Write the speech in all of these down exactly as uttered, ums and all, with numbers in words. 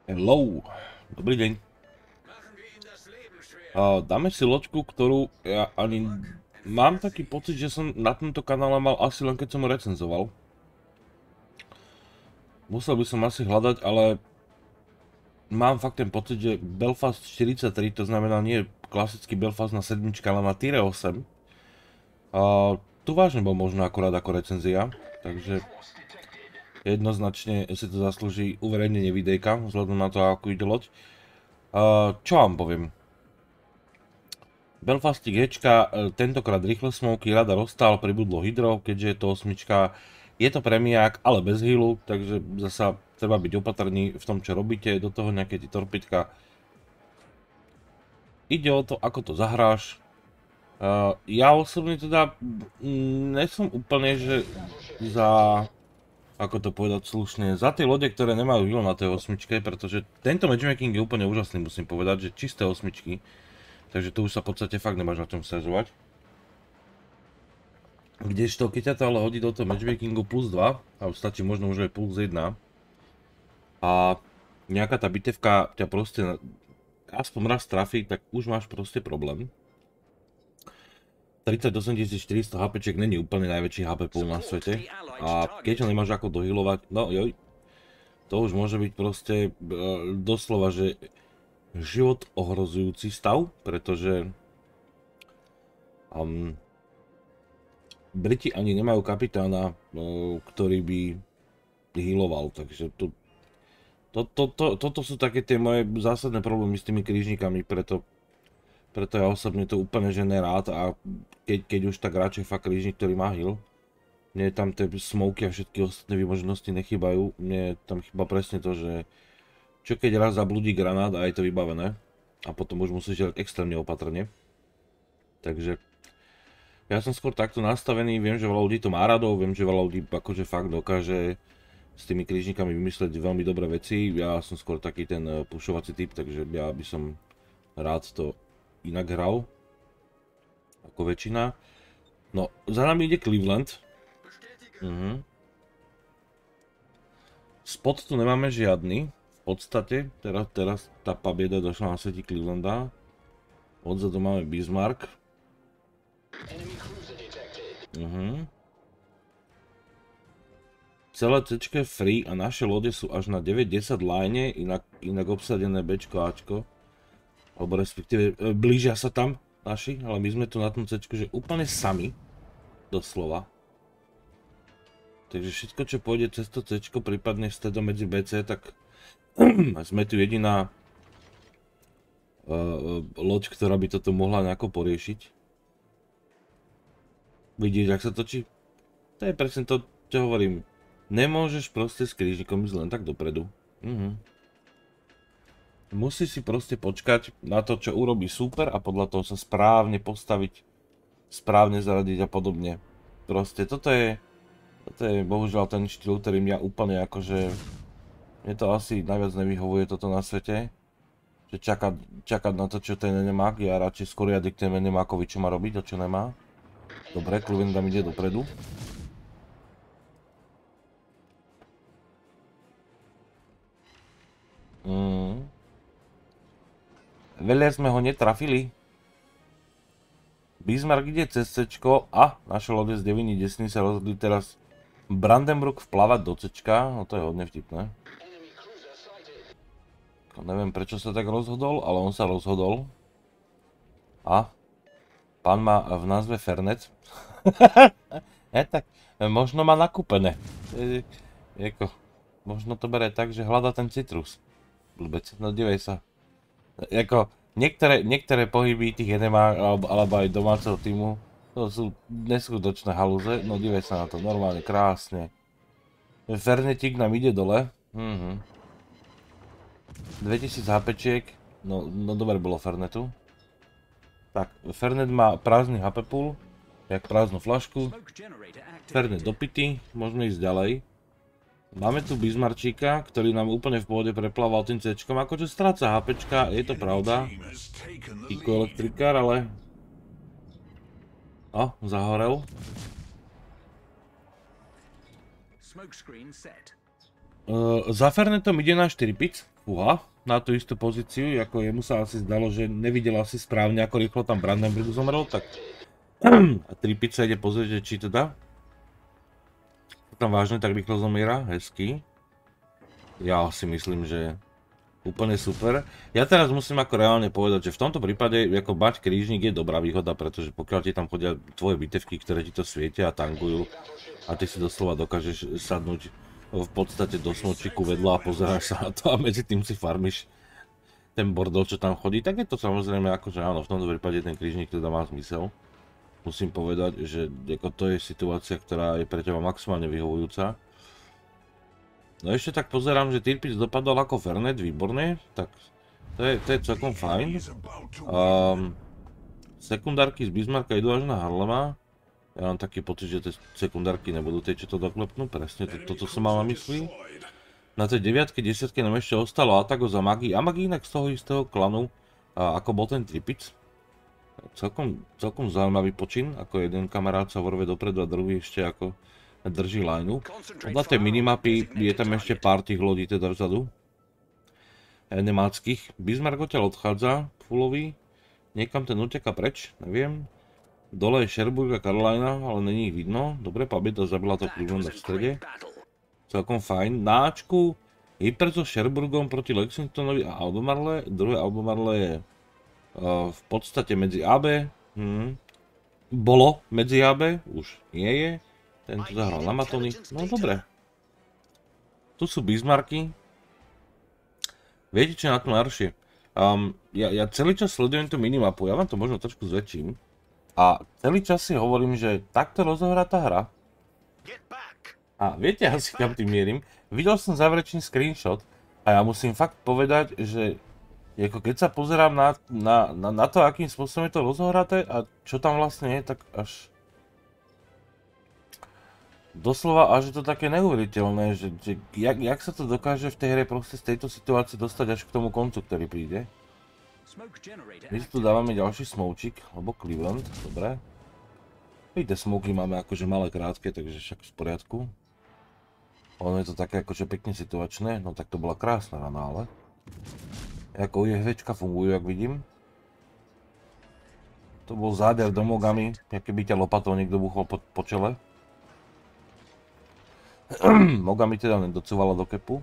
Hello, dobrý deň. Uh, dáme si loďku, ktorú ja ani... Mám taký pocit, že som na tomto kanále mal asi len keď som ho recenzoval. Musel by som asi hľadať, ale... Mám fakt ten pocit, že Belfast štyridsaťtri, to znamená nie klasický Belfast na sedmička, ale na Tier osem. Uh, tu vážne bol možno akorát ako recenzia, takže... Jednoznačne si to zaslúži uverejnenie videjka, vzhľadom na to, ako ide loď. Uh, čo vám poviem? Belfastik Hčka, tentokrát rýchle smoky, rada rozstál, pribudlo hydro, keďže je to osmička. Je to premiák, ale bez healu, takže zasa treba byť opatrný v tom, čo robíte, do toho nejaké tí torpidka. Ide o to, ako to zahráš. Uh, ja osobne teda nesom úplne, že za... Ako to povedať slušne, za tie lode, ktoré nemajú heal na tej osmičke, pretože tento matchmaking je úplne úžasný, musím povedať, že čisté osmičky. Takže tu už sa v podstate fakt nemáš na čom sťažovať. Kdežto, keď ťa to ale hodí do toho matchmakingu plus dva, a už stačí možno už aj plus jedna, a nejaká tá bitevka ťa proste aspoň raz trafí, tak už máš proste problém. tridsaťosem tisíc štyristo HPček není úplne najväčší há pé pool na svete. A keď ho nemáš ako dohealovať, no joj, to už môže byť proste e, doslova, že život ohrozujúci stav, pretože um, Briti ani nemajú kapitána, e, ktorý by healoval, takže tu, to, to, to, toto sú také tie moje zásadné problémy s tými krížnikami, preto Preto ja osobne to úplne že nerád a keď, keď už tak radšej fakt krížnik, ktorý má heal. Mne tam tie smoky a všetky ostatné výmožnosti nechybajú. Mne tam chýba presne to, že čo keď raz zabludí granát a je to vybavené. A potom už musíš dělat extrémne opatrne. Takže ja som skôr takto nastavený, viem, že veľa ľudí to má radov, viem, že veľa ľudí akože fakt dokáže s tými krížnikami vymysleť veľmi dobré veci. Ja som skôr taký ten pushovací typ, takže ja by som rád to inak hral, ako väčšina. No, za nami ide Cleveland. Mhm. Spot tu nemáme žiadny, v podstate. Teraz, teraz tá pabieda došla na sveti Clevelanda. Odzadu máme Bismarck. Mhm. Celé C je free a naše lode sú až na deväť desať line, inak, inak obsadené Bčko, Ačko. Alebo respektíve e, blížia sa tam naši, ale my sme tu na tom C-čku, že úplne sami, doslova. Takže všetko, čo pôjde cez to C-čko, prípadne stredom medzi bé cé, tak sme tu jediná uh, loď, ktorá by toto mohla nejako poriešiť. Vidíš, jak sa točí? To je presne to, čo hovorím. Nemôžeš proste s krížnikom ísť len tak dopredu. Mhm. Musí si proste počkať na to, čo urobí super a podľa toho sa správne postaviť, správne zaradiť a podobne. Proste toto je, toto je bohužiaľ ten štýl, ktorý mňa úplne akože, mne to asi najviac nevyhovuje toto na svete. Že čakať, čakať na to, čo ten enemák, ja radšej skôr ja diktujem enemákovi, čo má robiť a čo nemá. Dobre, Cleveland tam ide dopredu. Mm. Veľa sme ho netrafili. Bismarck ide cez C-čko a naše lode z Deviny Desny sa rozhodli teraz Brandenburg vplávať do C-čka. No to je hodne vtipné. Neviem prečo sa tak rozhodol, ale on sa rozhodol. A pán má v názve Fernet. Je tak, možno má nakúpené. Eko, možno to bere tak, že hľadá ten citrus. Blbec, no divej sa. Jako, niektoré, niektoré pohyby tých enemá, alebo, alebo aj domáceho týmu, to sú neskutočné halúze, no divej sa na to, normálne, krásne. Fernetík nám ide dole. Mhm. dvetisíc HPčiek, no, no dobre bolo Fernetu. Tak, Fernet má prázdny há pé pool, jak prázdnu flašku. Fernet dopitý, môžeme ísť ďalej. Máme tu Bismarčíka, ktorý nám úplne v pôvode preplával tým C-čkom, akože stráca HPčka, je to pravda. Iko elektrikár, ale... O, zahorel. Uh, za Fernetom ide náš štyri pic. Fúha, na tú istú pozíciu, ako jemu sa asi zdalo, že nevidel asi správne, ako rýchlo tam Brandenburg zomrel, tak a Tripič sa ide pozrieť, že či teda to tam vážne tak rýchlo zomiera, hezky. Ja si myslím, že úplne super. Ja teraz musím ako reálne povedať, že v tomto prípade ako mať krížnik je dobrá výhoda, pretože pokiaľ ti tam chodia tvoje bitevky, ktoré ti to svietia a tankujú a ty si doslova dokážeš sadnúť v podstate do smočiku vedľa a pozeráš sa na to a medzi tým si farmiš ten bordel, čo tam chodí, tak je to samozrejme akože áno, v tomto prípade ten krížnik teda má zmysel. Musím povedať, že ako to je situácia, ktorá je pre teba maximálne vyhovujúca. No ešte tak pozerám, že Tirpitz dopadol ako Fernet, výborne, tak to je, to je celkom fajn. Um, sekundárky z Bismarcka idú až na Harlema. Ja mám taký pocit, že tie sekundárky nebudú tie, čo to doklepnú, presne to, toto som mal na mysli. Na tej deviatke, desiatke nám ešte ostalo Atago za Magi, a Magi inak z toho istého klanu, a ako bol ten Tirpitz. Celkom, celkom zaujímavý počin, ako jeden kamarát sa vorve dopredu a druhý ešte ako drží lineu. Podľa tej minimapy je tam ešte pár tých lodí teda vzadu. Nemáckých. Bismarck odtiaľ odchádza, fullový. Niekam ten uteká preč, neviem. Dole je Sherbrooke a Carolina, ale není ich vidno. Dobre, Pabita zabila to Clevelanda v strede. Celkom fajn. Na Ačku Hyper so Sherbrookeom proti Lexingtonovi a Albemarle. Druhé Albemarle je uh, v podstate medzi á bé. Hmm. Bolo medzi á bé, už nie je. Ten tu zahral na Matony. No dobre. Tu sú Bismarcky. Viete čo je na tom najhoršie? Um, ja, ja celý čas sledujem tú minimapu, ja vám to možno trošku zväčším. A celý čas si hovorím, že takto rozohrá tá hra. A viete asi kam tým mierim? Videl som záverečný screenshot a ja musím fakt povedať, že ako keď sa pozerám na, na, na, na to, akým spôsobom je to rozohraté a čo tam vlastne je, tak až... Doslova až je to také neuveriteľné, že, že jak, jak sa to dokáže v tej hre proste z tejto situácie dostať až k tomu koncu, ktorý príde. My si tu dávame ďalší smoučik, alebo Cleveland, dobre. Vidíte, smoky máme akože malé krátke, takže však v poriadku. Ono je to také akože pekne situačné, no tak to bola krásna rana, ale. Ako UHVčka fungujú, jak vidím. To bol záder do Mogami, keby ťa lopatou niekto buchol po, po čele. Mogami teda nedocúvala do kepu.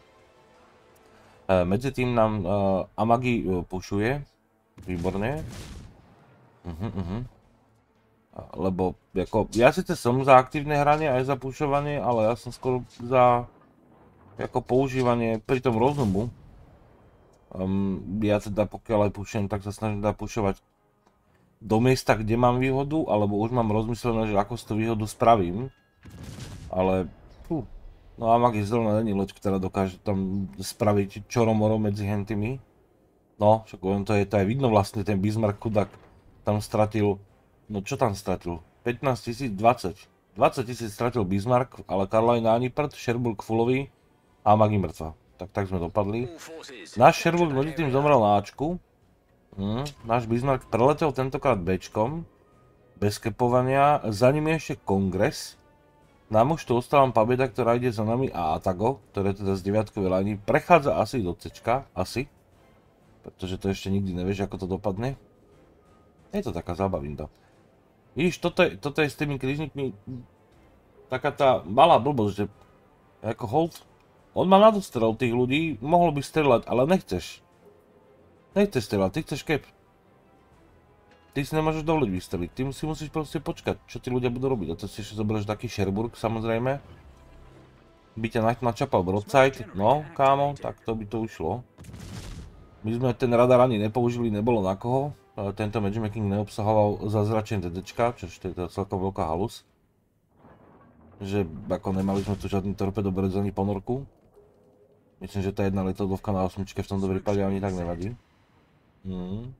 E, medzi tým nám e, Amagi e, pušuje. Výborne. Uh-huh, uh-huh. Lebo ako, ja síce som za aktívne hranie aj za pušovanie, ale ja som skôr za ako používanie pri tom rozumu. Um, ja teda pokiaľ aj pušujem, tak sa snažím teda pušovať do miesta, kde mám výhodu, alebo už mám rozmyslené, že ako si tú výhodu spravím. Ale Fú. No a Amagi zrovna není loď, ktorá dokáže tam spraviť čoromoro medzi hentými. No, však len to je, to je vidno vlastne, ten Bismarck chudák tam stratil, no čo tam stratil? pätnásť tisíc, dvadsať. dvadsať tisíc stratil Bismarck, ale Carolina ani prd, Sherbrooke fullový a Amagi mŕtva. Tak tak sme dopadli. Náš Sherbrooke medzi tým zomrel na Ačku. Hm, náš Bismarck preletel tentokrát Bčkom, bez kepovania, za ním je ešte Kongres. Nám už tu ostávam Pabeda, ktorá ide za nami, a Atago, ktoré teda z deviatkovej liney prechádza asi do C-čka, asi. Pretože to ešte nikdy nevieš, ako to dopadne. Je to taká zábavinda. Vidíš, toto je, toto je s tými krížnikmi taká tá malá blbosť, že ako hold, on má nadostrel tých ľudí, mohol by strieľať, ale nechceš. Nechceš strieľať, ty chceš kep. Ty si nemôžeš dovoliť vystreliť, ty si musíš proste počkať, čo tí ľudia budú robiť. A to si ešte zoberieš taký Sherbrooke, samozrejme. By ťa načapal broadside, no kámo, tak to by to ušlo. My sme ten radar ani nepoužili, nebolo na koho. Tento matchmaking neobsahoval zázračné DDčka, čo je to celkom veľká halus. Že ako nemali sme tu žiadny torpedobrec ani ponorku. Myslím, že tá jedna letadlovka na osmičke v tomto prípade ani tak nevadí. Hmm.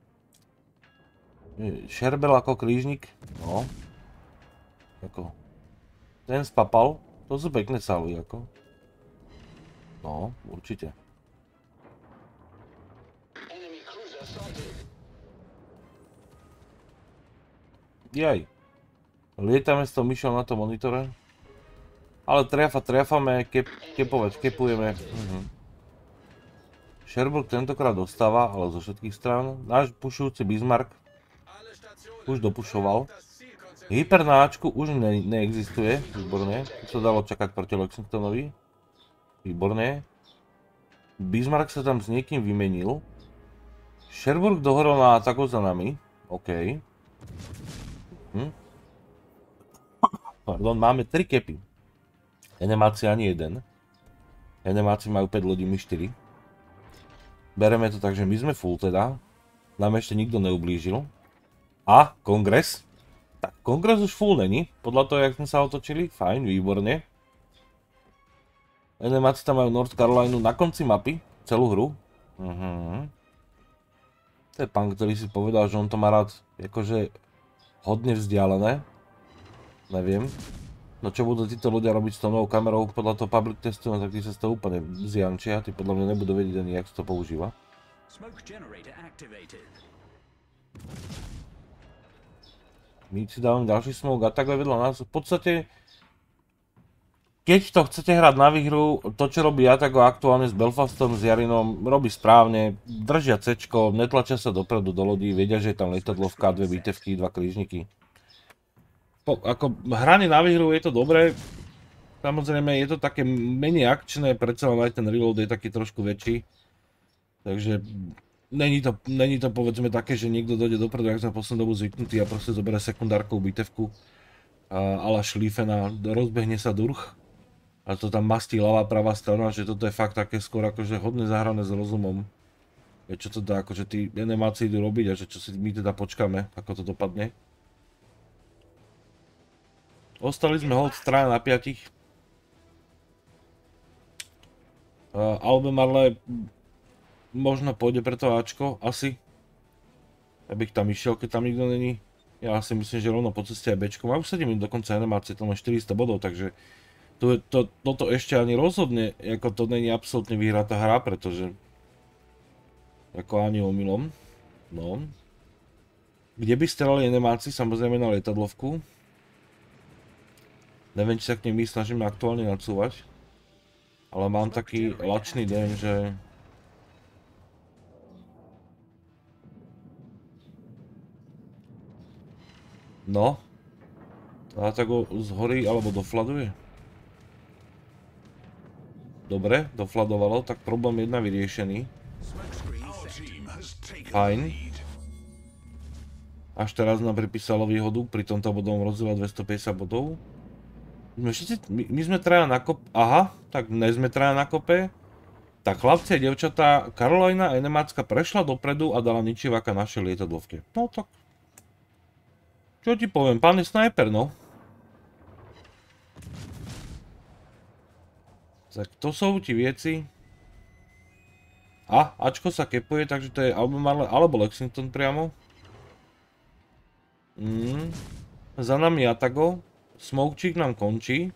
Sherbel ako krížnik, no. Ako. Ten spapal, to sú pekné sály, ako. No, určite. Jaj. Lietame s tou myšou na tom monitore. Ale triafa, triafame, kep, kepovať, kepujeme. Uh-huh. Sherbrooke tentokrát dostáva, ale zo všetkých strán. Náš pušujúci Bismarck už dopušoval. Hyper na Ačku už ne neexistuje, výborne. To sa dalo čakať proti Lexingtonovi. Výborne. Bismarck sa tam s niekým vymenil. Sherbrooke dohorol na ataku za nami. OK. Hm. Pardon, máme tri kepy. Enemáci ani jeden. Enemáci majú päť lodí, my štyri. Bereme to tak, že my sme full teda. Nám ešte nikto neublížil. A kongres. Tak, kongres už full není. Podľa toho, jak sme sa otočili. Fajn, výborne. Enemáci tam majú North Carolinu na konci mapy. Celú hru. Uh-huh. To je pán, ktorý si povedal, že on to má rád akože hodne vzdialené. Neviem. No čo budú títo ľudia robiť s tou novou kamerou podľa toho public testu, no tak tí sa z toho úplne zjančia. Tí podľa mňa nebudú vedieť ani, jak sa to používa. My si dávame ďalší smoke a takhle vedľa nás. V podstate, keď to chcete hrať na výhru, to čo robí Atago aktuálne s Belfastom, s Jarinom, robí správne. Držia C-čko, netlačia sa dopredu do lodí, vedia, že je tam lietadlovka, dve bitevky, dva krížniky. Po, ako hranie na výhru je to dobré. Samozrejme je to také menej akčné, predsa len aj ten reload je taký trošku väčší. Takže není to, není to povedzme také, že niekto dojde dopredu, jak sme poslednú dobu zvyknutí a proste zoberie sekundárkou bitevku a la Schlieffen, rozbehne sa durch a to tam mastí ľavá pravá strana, že toto je fakt také skôr akože hodne zahrané s rozumom. Čo to dá, akože tí enemáci idú robiť a že čo si my teda počkáme, ako to dopadne. Ostali sme hold strana na piatich. Uh, Albemarle možno pôjde pre to Ačko, asi. Ja bych tam išiel, keď tam nikto není. Ja si myslím, že rovno po ceste aj Bčko. Majú sedem minút dokonca animácie, to má štyristo bodov, takže to, to, toto ešte ani rozhodne, ako to není absolútne vyhratá hra, pretože ako ani omylom. No. Kde by strelali animáci, samozrejme na lietadlovku. Neviem, či sa k nej my snažíme aktuálne nacúvať. Ale mám taký lačný deň, že no, a tak ho zhorí alebo dofladuje. Dobre, dofladovalo, tak problém jedna vyriešený. Fajn. Až teraz nám pripísalo výhodu, pri tomto bodovom rozdiele dvestopäťdesiat bodov. My, všetci, my, my sme traja na kope, aha, tak ne sme traja na kope. Tak chlapci a devčatá, Karolina Enemácka prešla dopredu a dala ničiváka našej lietadlovke. No tak čo ti poviem, pán je snajper, no. Tak to sú ti veci. A, Ačko sa kepuje, takže to je Albemarle alebo Lexington priamo. Mm. Za nami Atago. Smokečík nám končí.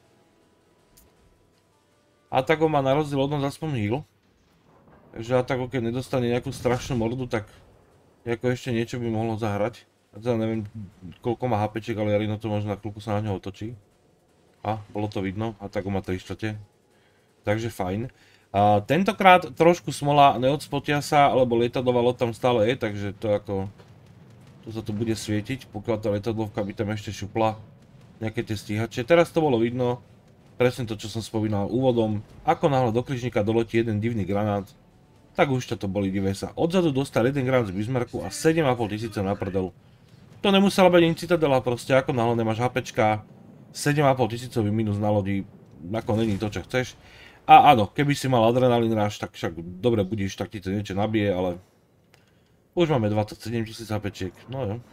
Atago má na rozdiel od nás aspoň heal. Takže Atago, keď nedostane nejakú strašnú mordu, tak ako ešte niečo by mohlo zahrať. Ja teda neviem, koľko má HPček, ale Jarino to možno na chvíľku sa na ňo otočí. A, bolo to vidno, a tak ho má tri štvrte. Takže fajn. A tentokrát trošku smola, neodspotia sa, lebo lietadlová loď tam stále je, takže to ako... Tu sa to bude svietiť, pokiaľ tá lietadlovka by tam ešte šupla nejaké tie stíhače. Teraz to bolo vidno, presne to, čo som spomínal úvodom. Ako náhle do križníka doletí jeden divný granát, tak už to boli divé sa. Odzadu dostal jeden granát z Bismarcku a sedem a pol tisíce na prdel. To nemusela byť ani Citadela, proste ako náhle nemáš HPčka, sedem a pol tisícový minus na lodi, ako není to, čo chceš. A áno, keby si mal adrenalín rush, tak však dobre budíš, tak ti to niečo nabije, ale už máme dvadsaťsedem tisíc HPčiek, no jo.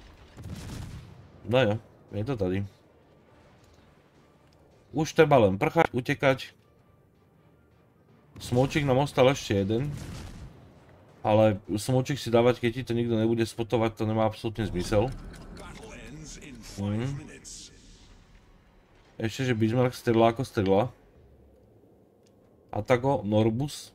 No jo, je to tady. Už treba len prchať, utekať. Smočík nám ostal ešte jeden. Ale smočík si dávať, keď ti to nikto nebude spotovať, to nemá absolútne zmysel. Mm. Ešte, že Bismarck strelá ako strelá. Atago, Norbus.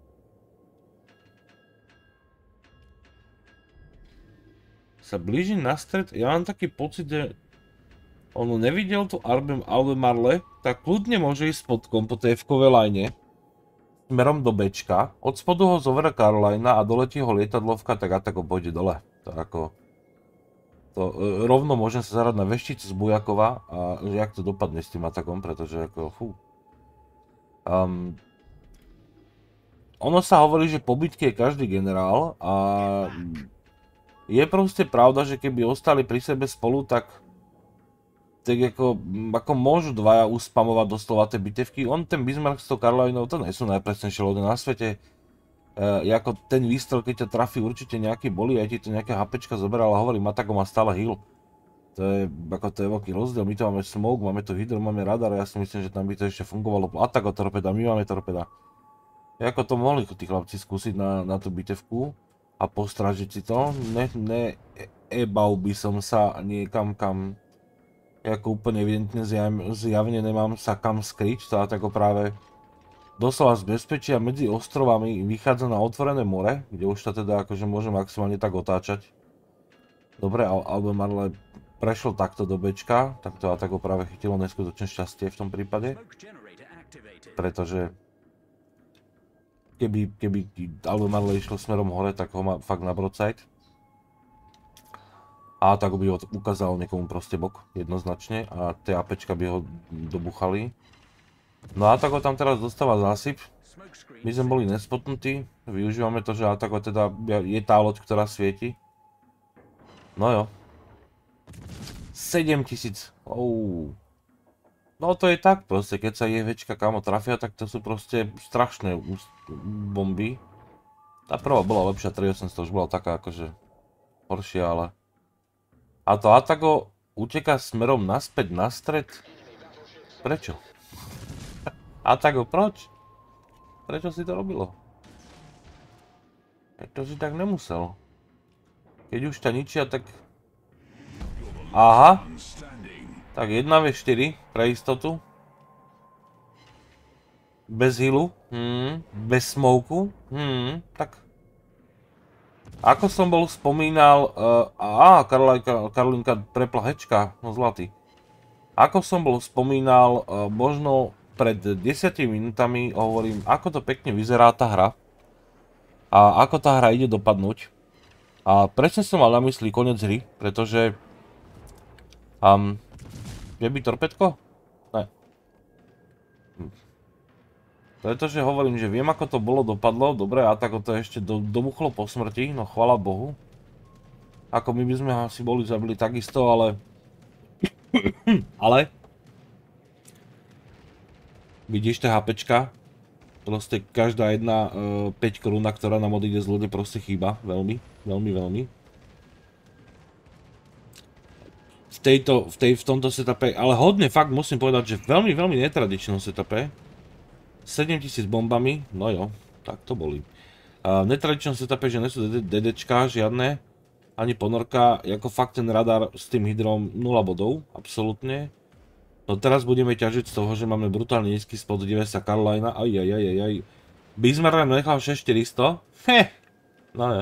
Sa blíži na stred, ja mám taký pocit, že on nevidel tu Albemarle, tak kľudne môže ísť spodkom po té F-kové line. smerom do Bčka, od spodu ho zoverie Carolina a doletí ho lietadlovka, tak Atago pôjde dole. To ako... To, e, rovno môžem sa zarať na vešticu z Bujakova a že jak to dopadne s tým Atagom, pretože ako fú. Um, ono sa hovorí, že po bitke je každý generál a je proste pravda, že keby ostali pri sebe spolu, tak tak ako, ako môžu dvaja uspamovať doslova tie bitevky. On, ten Bismarck s tou Karolinou, to nie sú najpresnejšie lode na svete. E, ako ten výstrel, keď ťa trafí, určite nejaký boli, aj ti to nejaké HPčka zoberal a hovorím, Atago má stále heal. To je, ako to je veľký rozdiel, my tu máme smoke, máme tu hydro, máme radar, ja si myslím, že tam by to ešte fungovalo. Atago torpeda, my máme torpeda. Ako to mohli tí chlapci skúsiť na, na tú bitevku a postražiť si to. Ne, ne, ebal by som sa niekam, kam ako úplne evidentne zjavne nemám sa kam skryť, to Atago práve doslova z bezpečia medzi ostrovami vychádza na otvorené more, kde už to teda akože môže maximálne tak otáčať. Dobre, Albemarle prešiel takto do Bčka, tak to Atago práve chytilo neskutočné šťastie v tom prípade. Pretože keby, keby Albemarle išlo smerom hore, tak ho má fakt na broadside. A tak by ho ukázal niekomu proste bok, jednoznačne, a tie APčka by ho dobuchali. No a Atago tam teraz dostáva zásyp. My sme boli nespotnutí, využívame to, že Atago teda je tá loď, ktorá svieti. No jo. sedemtisíc. Oh. No to je tak proste, keď sa JVčka kamo trafia, tak to sú proste strašné bomby. Tá prvá bola lepšia, tri osemsto už bola taká akože horšia, ale... A to Atago uteká smerom naspäť na stred? Prečo? Atago, proč? Prečo si to robilo? To si tak nemusel. Keď už ťa ničia, tak... Aha. Tak jedna vé štyri pre istotu. Bez healu. Hmm. Bez smoku. Hmm. Tak... Ako som bol spomínal, uh, á, Karolinka, Karolinka prepla hečka, no zlatý. Ako som bol spomínal, uh, možno pred desiatimi minútami hovorím, ako to pekne vyzerá tá hra. A ako tá hra ide dopadnúť. A presne som mal na mysli koniec hry, pretože... Um, je by torpedko? Ne. Hm. Pretože hovorím, že viem, ako to bolo dopadlo, dobre, a tak to ešte do, dobuchlo po smrti, no chvala Bohu. Ako my by sme asi boli zabili takisto, ale... ale... Vidíš tie HPčka? Proste každá jedna uh, päť koruna, ktorá nám odíde z lode, proste chýba, veľmi, veľmi, veľmi. V tejto, v, tej, v tomto setupe, ale hodne fakt musím povedať, že veľmi, veľmi netradičnom setupe. sedemtisíc bombami, no jo, tak to boli. Uh, v netradičnom setupe, že nie sú DDčka žiadne, ani ponorka, ako fakt ten radar s tým hydrom nula bodov, absolútne. No teraz budeme ťažiť z toho, že máme brutálne nízky spod, dive sa Carolina, aj, aj, aj, aj, aj. Bismarck nám nechal šesť štyristo, heh, no ja.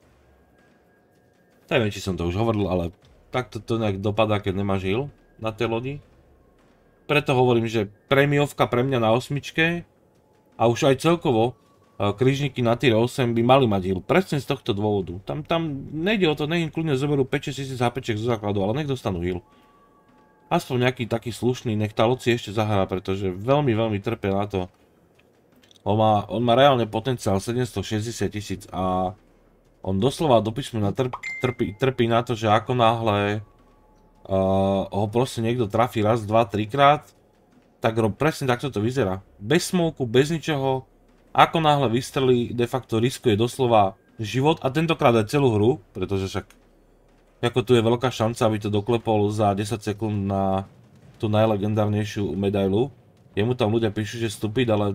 Neviem, či som to už hovoril, ale takto to nejak dopadá, keď nemáš heal na tej lodi. Preto hovorím, že prémiovka pre mňa na osmičke a už aj celkovo krížniky na tier osem by mali mať heal. Presne z tohto dôvodu. Tam, tam nejde o to, nech im kľudne zoberú päť šesť tisíc HPček zo základu, ale nech dostanú heal. Aspoň nejaký taký slušný, nech tá loď si ešte zahrá, pretože veľmi, veľmi trpia na to. On má, on má reálne potenciál sedemstošesťdesiat tisíc a on doslova do písmena trp, trpí, trpí na to, že ako náhle Uh, ho proste niekto trafí raz, dva, trikrát, tak presne takto to vyzerá. Bez smoku, bez ničoho, ako náhle vystrelí, de facto riskuje doslova život a tentokrát aj celú hru, pretože však ako tu je veľká šanca, aby to doklepol za desať sekúnd na tú najlegendárnejšiu medailu. Jemu tam ľudia píšu, že stupid, ale...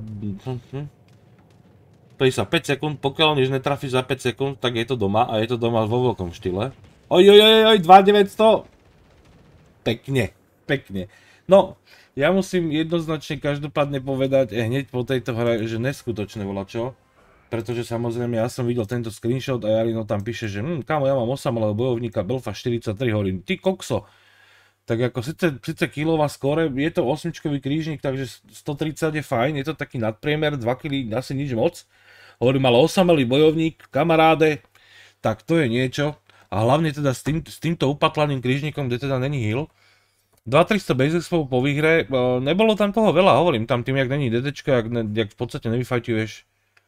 Pej sa päť sekúnd, pokiaľ nič netrafí za päť sekúnd, tak je to doma a je to doma vo veľkom štýle. Oj, oj, oj, oj, dva deväťsto! Pekne, pekne. No, ja musím jednoznačne každopádne povedať hneď po tejto hre, že neskutočné volačo. Pretože samozrejme ja som videl tento screenshot a Jarino tam píše, že hm, kámo, ja mám osamelého bojovníka Belfa štyridsaťtri, hovorím, ty kokso. Tak ako síce, síce kilová skóre, je to osmičkový krížnik, takže stotridsať je fajn, je to taký nadpriemer, dva kilá asi nič moc. Hovorím, ale osamelý bojovník, kamaráde, tak to je niečo. A hlavne teda s, tým, s týmto upatlaným krížnikom, kde teda není heal. dva tristo base expov po výhre, nebolo tam toho veľa, hovorím, tam tým, jak není DDčka, jak, ne, jak v podstate nevyfajtuješ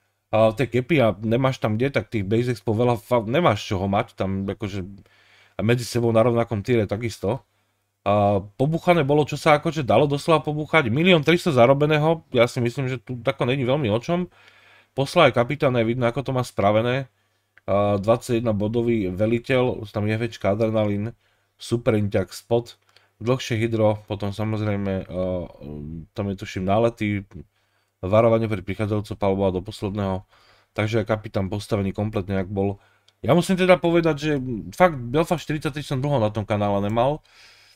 a tie kepy a nemáš tam kde, tak tých base expo veľa nemáš čoho mať, tam akože medzi sebou na rovnakom týre takisto. A pobuchané bolo, čo sa akože dalo doslova pobúchať. milión tristo zarobeného, ja si myslím, že tu tako není veľmi o čom. Poslal aj kapitán, je vidno, ako to má spravené. A dvadsaťjeden bodový veliteľ, tam je väčší adrenalín, super inťak, spot, dlhšie hydro, potom samozrejme, tam je tuším nálety, varovanie pri prichádzajúco palbu do posledného. Takže aj kapitán postavený kompletne, jak bol. Ja musím teda povedať, že fakt Belfast štyridsaťtri som dlho na tom kanále nemal.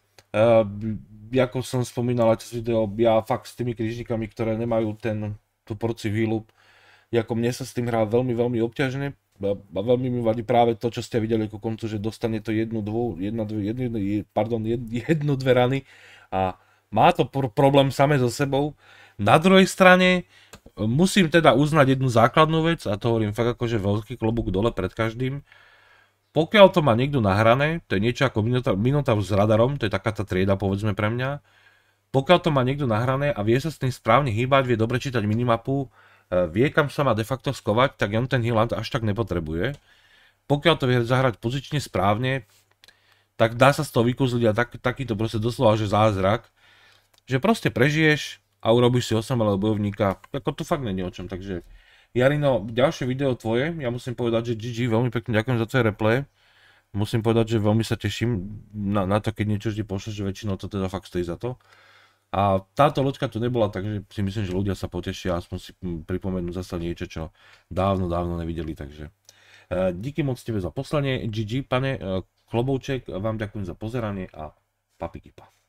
Uh, ako som spomínal aj cez video, ja fakt s tými krížnikami, ktoré nemajú ten, tú porciu healu, ako mne sa s tým hrá veľmi, veľmi obťažne a veľmi mi vadí práve to, čo ste videli ku koncu, že dostane to jednu, dvo, jedna, dve, jednu, pardon, jednu, dve rany a má to pr problém samé so sebou. Na druhej strane musím teda uznať jednu základnú vec a to hovorím fakt akože veľký klobúk dole pred každým. Pokiaľ to má niekto nahrané, to je niečo ako Minotaur s radarom, to je taká tá trieda povedzme pre mňa. Pokiaľ to má niekto nahrané a vie sa s tým správne hýbať, vie dobre čítať minimapu, vie kam sa má de facto skovať, tak on ten healant až tak nepotrebuje. Pokiaľ to vie zahrať pozične správne, tak dá sa z toho vykúzliť a tak, takýto proste doslova, že zázrak, že proste prežiješ a urobíš si osamelého bojovníka, ako tu fakt není o čom, takže Jarino, ďalšie video tvoje, ja musím povedať, že gé gé, veľmi pekne ďakujem za tvoje replay. Musím povedať, že veľmi sa teším na, na to, keď niečo vždy pošleš, že väčšinou to teda fakt stojí za to. A táto loďka tu nebola, takže si myslím, že ľudia sa potešia, aspoň si pripomenú zase niečo, čo dávno, dávno nevideli, takže. Díky moc tebe za poslanie, gé gé, pane, klobouček, vám ďakujem za pozeranie a papikipa.